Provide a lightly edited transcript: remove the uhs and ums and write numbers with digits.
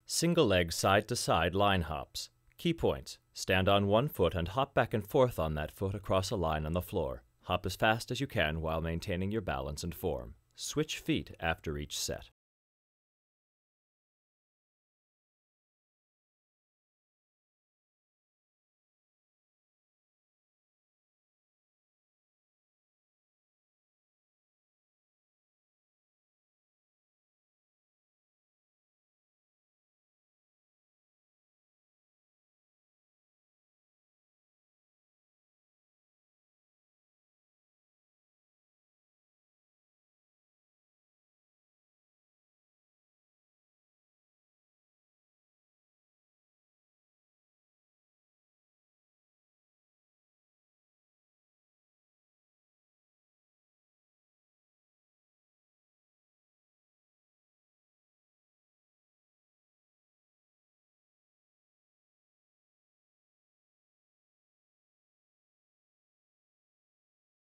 Single leg side to side line hops. Key points. Stand on one foot and hop back and forth on that foot across a line on the floor. Hop as fast as you can while maintaining your balance and form. Switch feet after each set.